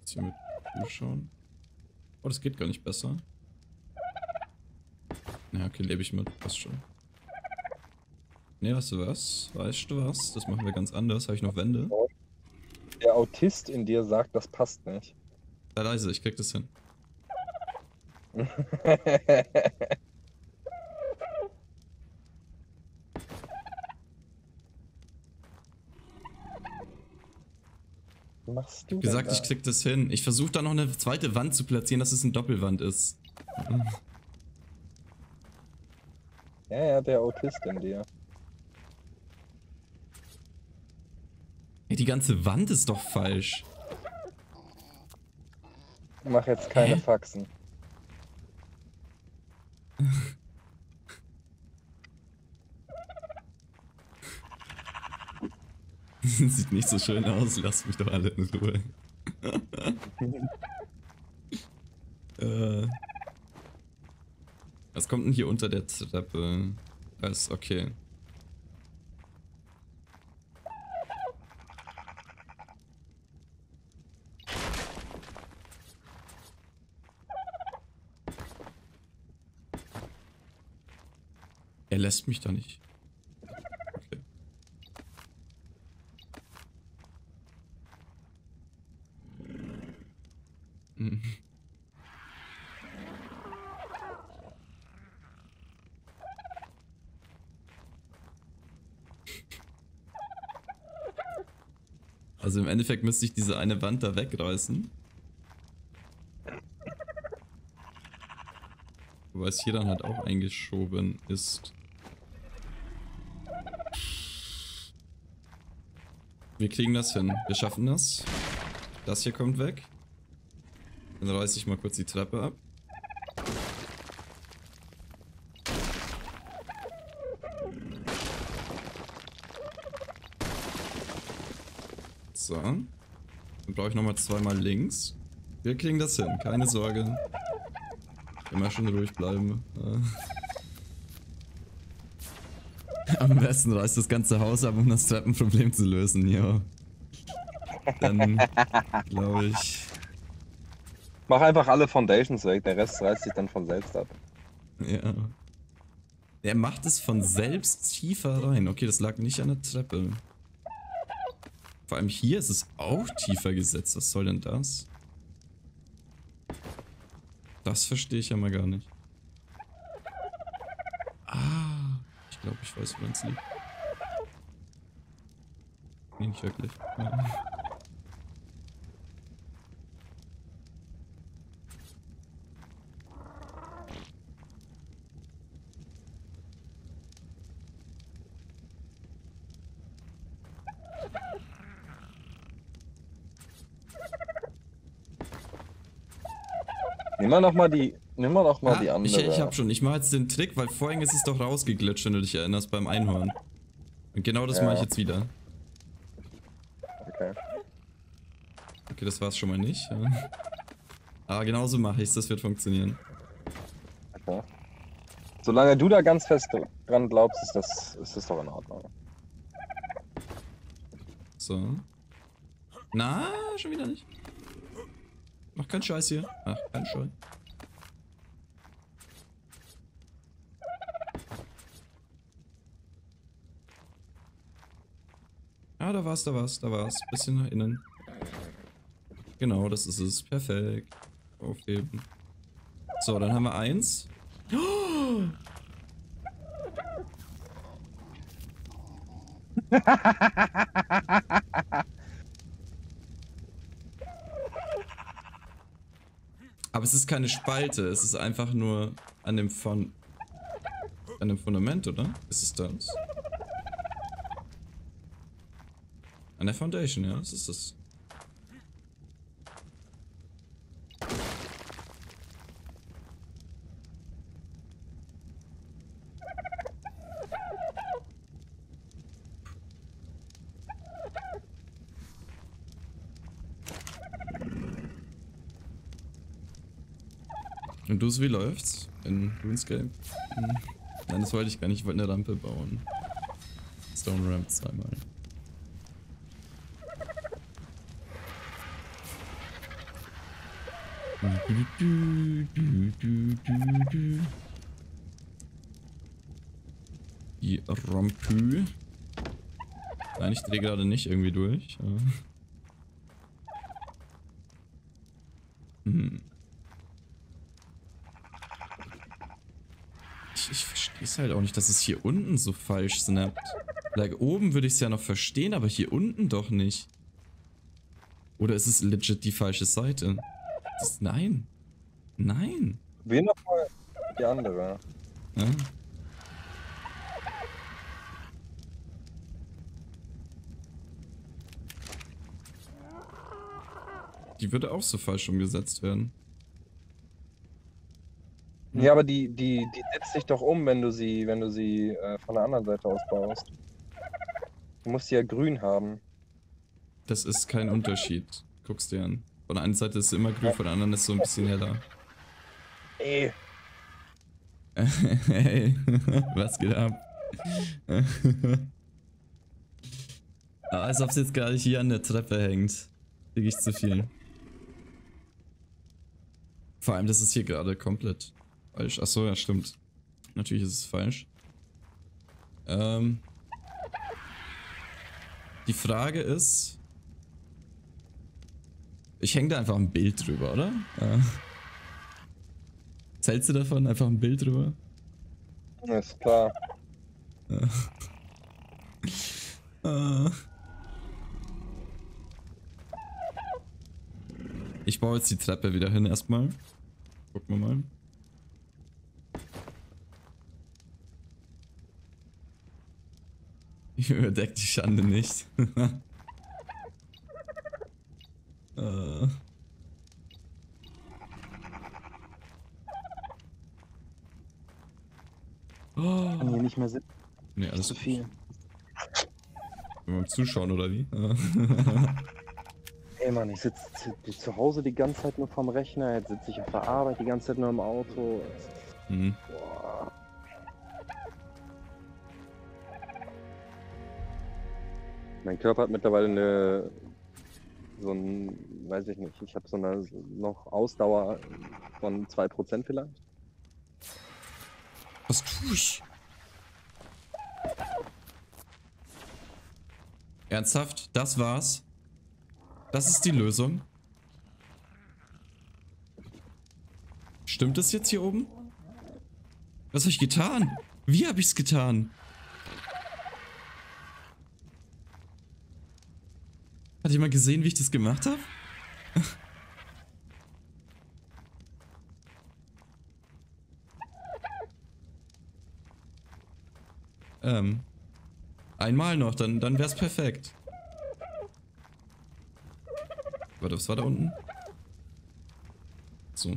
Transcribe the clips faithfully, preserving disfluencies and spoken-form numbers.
Jetzt hier mit zuschauen. Oh, das geht gar nicht besser. Ja, okay, lebe ich mit. Passt schon. Ne, weißt du was? Weißt du was? Das machen wir ganz anders. Habe ich noch Wände? Der Autist in dir sagt, das passt nicht. Sei leise, ich krieg das hin. Was machst du Ich hab gesagt, denn ich krieg das hin. Ich versuche da noch eine zweite Wand zu platzieren, dass es eine Doppelwand ist. Ja, ja, der Autist in dir. Hey, die ganze Wand ist doch falsch. Mach jetzt keine Hä? Faxen. Sieht nicht so schön aus, lasst mich doch alle in Ruhe. äh, was kommt denn hier unter der Treppe? Das ist okay. Er lässt mich da nicht. Okay. Hm. Also im Endeffekt müsste ich diese eine Wand da wegreißen. Wobei es hier dann halt auch eingeschoben ist. Wir kriegen das hin. Wir schaffen das. Das hier kommt weg. Dann reiße ich mal kurz die Treppe ab. So. Dann brauche ich nochmal zweimal links. Wir kriegen das hin, keine Sorge. Immer schön ruhig bleiben. Am besten reißt das ganze Haus ab, um das Treppenproblem zu lösen, ja. Dann glaube ich. Mach einfach alle Foundations weg, der Rest reißt sich dann von selbst ab. Ja. Er macht es von selbst tiefer rein. Okay, das lag nicht an der Treppe. Vor allem hier ist es auch tiefer gesetzt. Was soll denn das? Das verstehe ich ja mal gar nicht. Ah, ich glaube, ich weiß, woran es liegt. Nee, nicht wirklich. Ja. Nimm mal noch mal die, nimm mal noch mal Ah, die andere. ich, ich hab schon, ich mache jetzt den Trick, weil vorhin ist es doch rausgeglitscht, wenn du dich erinnerst, beim Einhorn. Und genau das Ja. mache ich jetzt wieder. Okay. Okay, das war's schon mal nicht. Ja. Aber genauso mache ich's, das wird funktionieren. Okay. Solange du da ganz fest dran glaubst, ist das, ist das doch in Ordnung. So. Na, schon wieder nicht. Mach keinen Scheiß hier. Ach, kein Scheiß. Ah, da war's, da war's, da war's. Bisschen nach innen. Genau, das ist es. Perfekt. Aufheben. So, dann haben wir eins. Oh! Aber es ist keine Spalte, es ist einfach nur an dem Fond an dem Fundament, oder? Ist es das? An der Foundation, ja, das ist es. Und du, wie läuft's in RuneScape? Hm. Nein, das wollte ich gar nicht, ich wollte eine Rampe bauen. Stone Ramp zweimal. Die Rampü. Nein, ich drehe gerade nicht irgendwie durch. Hm. Ich, ich verstehe es halt auch nicht, dass es hier unten so falsch snappt. Like, oben würde ich es ja noch verstehen, aber hier unten doch nicht. Oder ist es legit die falsche Seite? Das, nein. Nein. Wähl nochmal die andere. Ja. Die würde auch so falsch umgesetzt werden. Ja, aber die, die, die setzt sich doch um, wenn du sie, wenn du sie äh, von der anderen Seite aus baust. Du musst sie ja grün haben. Das ist kein Unterschied. Guckst dir an. Von der einen Seite ist es immer grün, von der anderen ist es so ein bisschen heller. Ey. Hey, was geht ab? Als ob es jetzt gerade hier an der Treppe hängt. Krieg ich zu viel. Vor allem, das ist hier gerade komplett falsch. Achso, ja, stimmt. Natürlich ist es falsch. Ähm. Die Frage ist. Ich hänge da einfach ein Bild drüber, oder? Äh. Zählst du davon? Einfach ein Bild drüber? Ist klar. Äh. äh. Ich baue jetzt die Treppe wieder hin erstmal. Gucken wir mal. Ich überdeck die Schande nicht. äh. Oh. Ich kann hier nicht mehr sitzen. Nee, alles zu viel. Wenn wir zuschauen, oder wie? Ey Mann, ich sitze zu Hause die ganze Zeit nur vorm Rechner, jetzt sitze ich auf der Arbeit die ganze Zeit nur im Auto. Mhm. Boah. Mein Körper hat mittlerweile eine, so ein, weiß ich nicht, ich habe so eine noch Ausdauer von zwei Prozent vielleicht. Was tue ich? Ernsthaft? Das war's? Das ist die Lösung? Stimmt das jetzt hier oben? Was habe ich getan? Wie habe ich es getan? Hat jemand gesehen, wie ich das gemacht habe? ähm. Einmal noch, dann, dann wär's perfekt. Warte, was war da unten? So.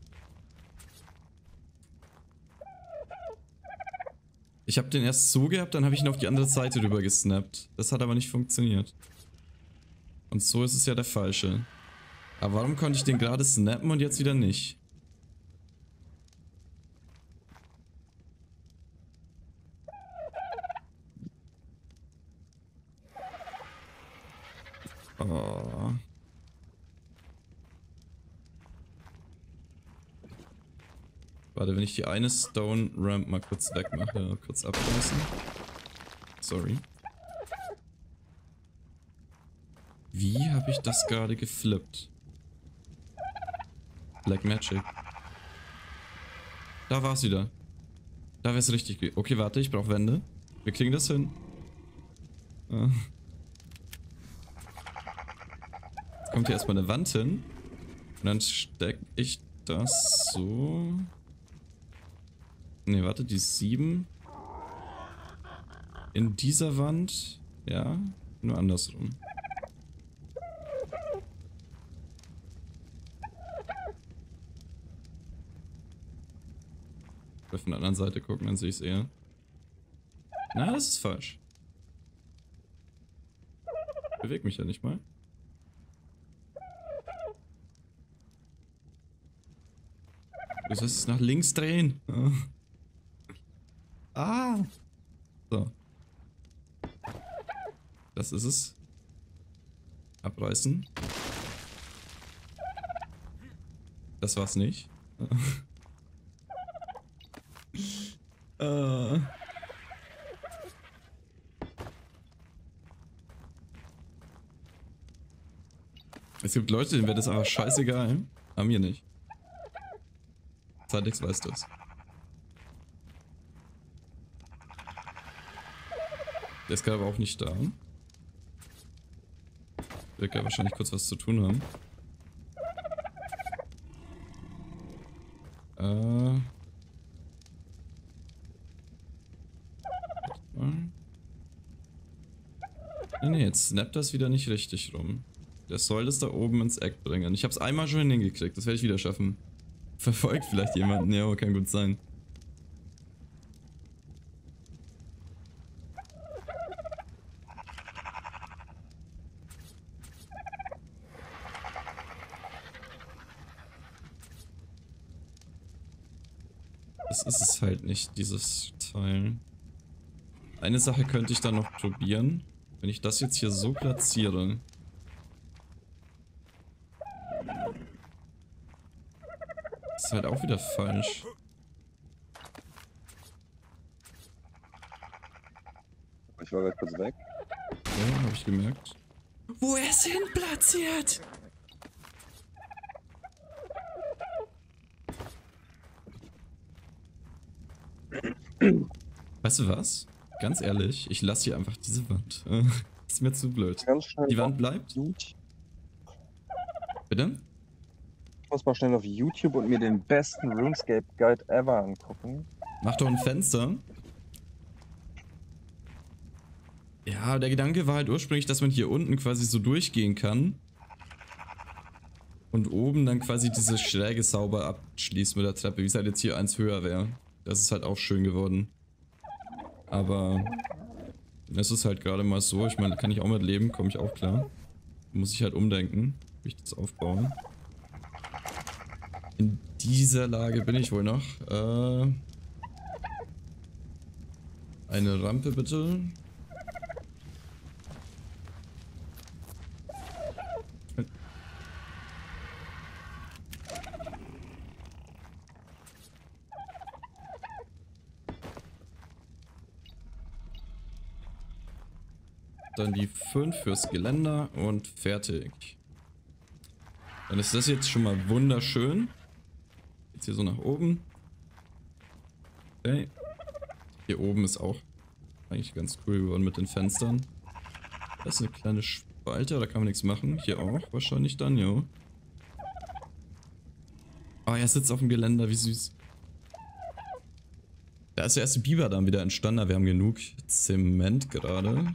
Ich habe den erst so gehabt, dann habe ich ihn auf die andere Seite rüber gesnappt. Das hat aber nicht funktioniert. Und so ist es ja der falsche. Aber warum konnte ich den gerade snappen und jetzt wieder nicht? Oh. Warte, wenn ich die eine Stone Ramp mal kurz wegmache, kurz abreißen. Sorry. Wie habe ich das gerade geflippt? Black Magic. Da war es wieder. Da wäre es richtig. Okay, warte, ich brauche Wände. Wir kriegen das hin. Ah. Jetzt kommt hier erstmal eine Wand hin. Und dann stecke ich das so. Ne, warte, die sieben. In dieser Wand. Ja, nur andersrum. Ich will von der anderen Seite gucken, dann sehe ich es eher. Na, das ist falsch. Ich bewege mich ja nicht mal. Du sollst es nach links drehen. Ah. So. Das ist es. Abreißen. Das war's nicht. äh. Es gibt Leute, denen wäre das aber scheißegal. Aber mir nicht. Zadix weiß das. Der ist gerade aber auch nicht da. Wird ja wahrscheinlich kurz was zu tun haben. Äh. Nee, nee, jetzt snappt das wieder nicht richtig rum. Der soll das da oben ins Eck bringen. Ich hab's einmal schon hingekriegt, das werde ich wieder schaffen. Verfolgt vielleicht jemanden, ja, kann gut sein. Das ist es halt nicht, dieses Teil. Eine Sache könnte ich dann noch probieren. Wenn ich das jetzt hier so platziere. Das ist halt auch wieder falsch. Ich war gerade kurz weg. Ja, habe ich gemerkt. Wo er es hin platziert! Weißt du was? Ganz ehrlich, ich lasse hier einfach diese Wand. Ist mir zu blöd. Ganz schnell Die Wand bleibt? YouTube. Bitte? Ich muss mal schnell auf YouTube und mir den besten RuneScape Guide ever angucken. Mach doch ein Fenster. Ja, der Gedanke war halt ursprünglich, dass man hier unten quasi so durchgehen kann. Und oben dann quasi diese Schräge sauber abschließt mit der Treppe, wie es halt jetzt hier eins höher wäre. Das ist halt auch schön geworden. Aber es ist halt gerade mal so, ich meine, kann ich auch mit leben, komme ich auch klar. Muss ich halt umdenken, wie ich das aufbaue. In dieser Lage bin ich wohl noch. Äh, eine Rampe bitte. Dann die fünf fürs Geländer und fertig. Dann ist das jetzt schon mal wunderschön. Jetzt hier so nach oben. Okay. Hier oben ist auch eigentlich ganz cool geworden mit den Fenstern. Da ist eine kleine Spalte, da kann man nichts machen. Hier auch wahrscheinlich dann, jo. Oh, er sitzt auf dem Geländer, wie süß. Da ist der erste Biber dann wieder entstanden, wir haben genug Zement gerade.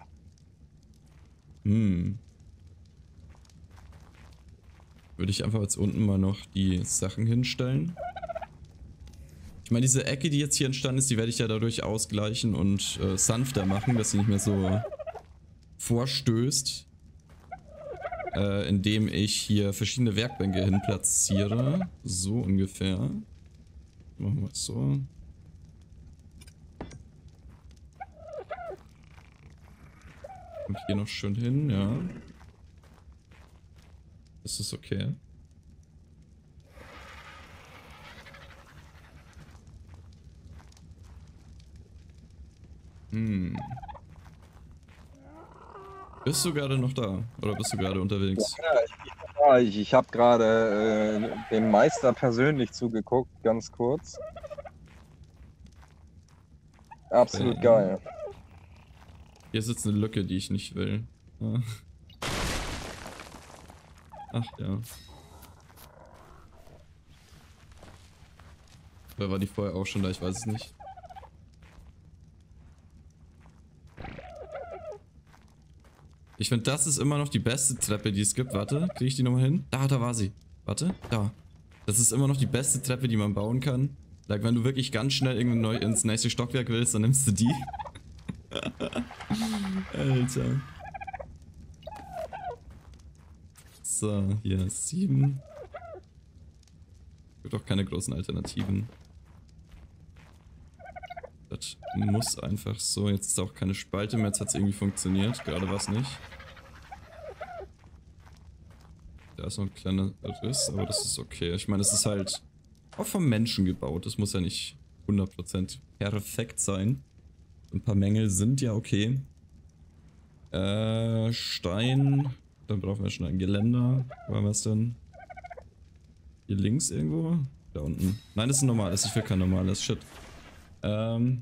Hm. Würde ich einfach jetzt unten mal noch die Sachen hinstellen. Ich meine, diese Ecke, die jetzt hier entstanden ist, die werde ich ja dadurch ausgleichen und äh, sanfter machen, dass sie nicht mehr so vorstößt. Äh, indem ich hier verschiedene Werkbänke hin platziere. So ungefähr. Machen wir es so. Und hier noch schön hin, ja. Ist das okay? Hm. Bist du gerade noch da? Oder bist du gerade unterwegs? Ja, ich, ja, ich, ich habe gerade äh, dem Meister persönlich zugeguckt, ganz kurz. Absolut Ähm. geil. Hier sitzt eine Lücke, die ich nicht will. Ah. Ach ja. Oder war die vorher auch schon da? Ich weiß es nicht. Ich finde, das ist immer noch die beste Treppe, die es gibt. Warte, kriege ich die nochmal hin? Da, da war sie. Warte, da. Das ist immer noch die beste Treppe, die man bauen kann. Like, wenn du wirklich ganz schnell irgendwie neu ins nächste Stockwerk willst, dann nimmst du die. Alter. So, hier sieben. Gibt auch keine großen Alternativen. Das muss einfach so. Jetzt ist auch keine Spalte mehr. Jetzt hat es irgendwie funktioniert. Gerade war es nicht. Da ist noch ein kleiner Riss, aber das ist okay. Ich meine, es ist halt auch vom Menschen gebaut. Das muss ja nicht hundert Prozent perfekt sein. Ein paar Mängel sind ja okay. Äh, Stein. Dann brauchen wir schon ein Geländer. Wo haben wir es denn? Hier links irgendwo? Da unten. Nein, das ist ein normales. Ich will kein normales. Shit. Ähm.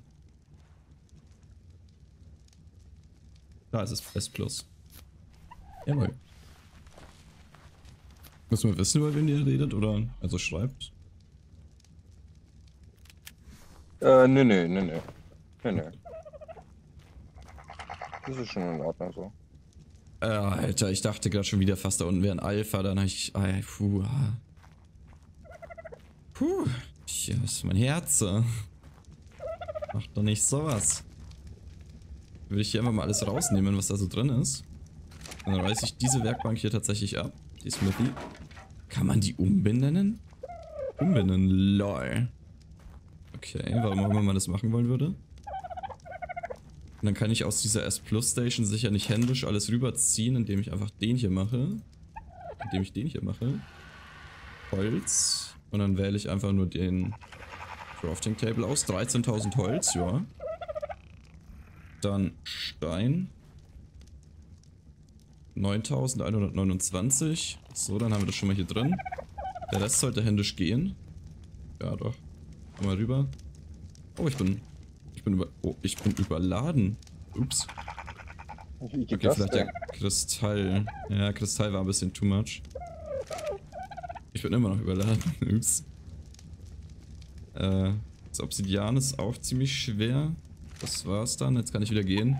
Da ist es. S plus. Jawohl. Müssen wir wissen, über wen ihr redet oder also schreibt? Äh, nö, nö, nö, nö. Nö, nö. Das ist schon in Ordnung so. Äh, Alter, ich dachte gerade schon wieder fast da unten wäre ein Alpha, dann habe ich. Ay, puh. Puh. Hier ist mein Herz. Macht doch nicht sowas. Würde ich hier einfach mal alles rausnehmen, was da so drin ist. Und dann reiße ich diese Werkbank hier tatsächlich ab. Die Smithy. Kann man die umbenennen? Umbenennen, lol. Okay, warum auch immer man das machen wollen würde. Und dann kann ich aus dieser S Plus Station sicher nicht händisch alles rüberziehen, indem ich einfach den hier mache. Indem ich den hier mache. Holz. Und dann wähle ich einfach nur den Crafting Table aus. dreizehntausend Holz, ja. Dann Stein. neuntausendeinhundertneunundzwanzig. So, dann haben wir das schon mal hier drin. Der Rest sollte händisch gehen. Ja, doch. Mal rüber. Oh, ich bin... Ich bin über... Oh, ich bin überladen. Ups. Wie geht Okay, das vielleicht denn? der Kristall. Ja, Kristall war ein bisschen too much. Ich bin immer noch überladen. Ups. Äh, das Obsidian ist auch ziemlich schwer. Das war's dann. Jetzt kann ich wieder gehen.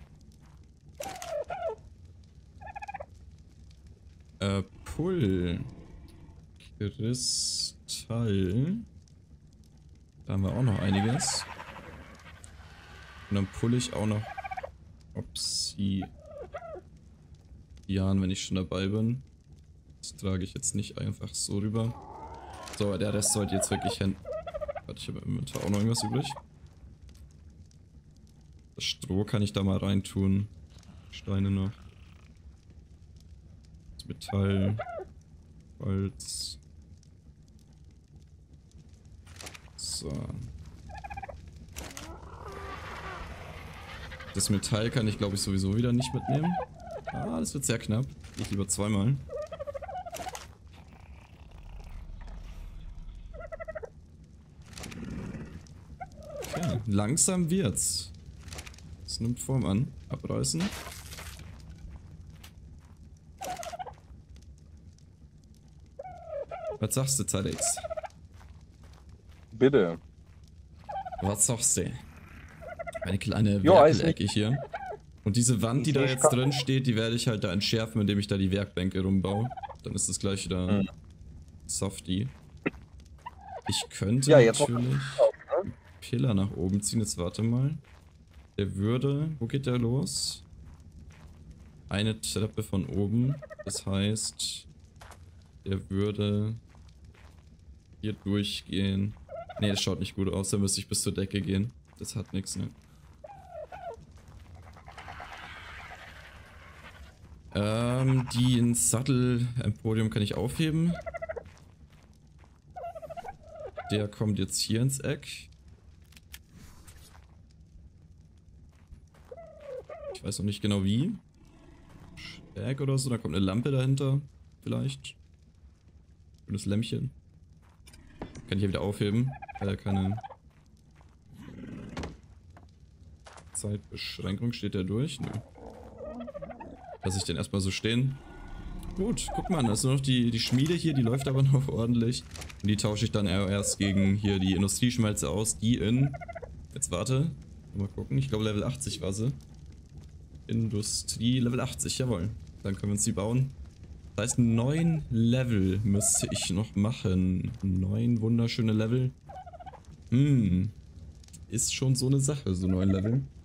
Äh, Pull. Kristall. Da haben wir auch noch einiges. Und dann pulle ich auch noch Obsidian, wenn ich schon dabei bin. Das trage ich jetzt nicht einfach so rüber. So, der Rest sollte jetzt wirklich hin. Warte, ich habe im Inventar auch noch irgendwas übrig. Das Stroh kann ich da mal reintun. Steine noch. Das Metall. Holz. So. Das Metall kann ich, glaube ich, sowieso wieder nicht mitnehmen. Ah, das wird sehr knapp. Ich lieber zweimal. Okay, langsam wird's. Das nimmt Form an. Abreißen. Was sagst du, Zadex? Bitte. Was sagst du? Eine kleine Jo, Werkelecke hier. Und diese Wand, die da Ich jetzt kann- drin steht, die werde ich halt da entschärfen, indem ich da die Werkbänke rumbaue. Dann ist das gleich wieder Mhm. softy. Ich könnte Ja, jetzt noch- natürlich einen Pillar nach oben ziehen. Jetzt warte mal. Der würde... Wo geht der los? Eine Treppe von oben. Das heißt, der würde hier durchgehen. Ne, das schaut nicht gut aus. Da müsste ich bis zur Decke gehen. Das hat nichts, ne? Ähm, den Sattel-Emporium kann ich aufheben. Der kommt jetzt hier ins Eck. Ich weiß noch nicht genau wie. Schräg oder so, da kommt eine Lampe dahinter. Vielleicht. Schönes Lämpchen. Kann ich hier wieder aufheben, weil er keine Zeitbeschränkung steht der durch. Nö. Lass ich den erstmal so stehen. Gut, guck mal, da ist nur noch die, die Schmiede hier, die läuft aber noch ordentlich. Und die tausche ich dann erst gegen hier die Industrieschmelze aus, die in... Jetzt warte, mal gucken, ich glaube Level achtzig war sie. Industrie Level achtzig, jawohl. Dann können wir uns die bauen. Das heißt, neun Level müsste ich noch machen. Neun wunderschöne Level. Hm. Ist schon so eine Sache, so neun Level.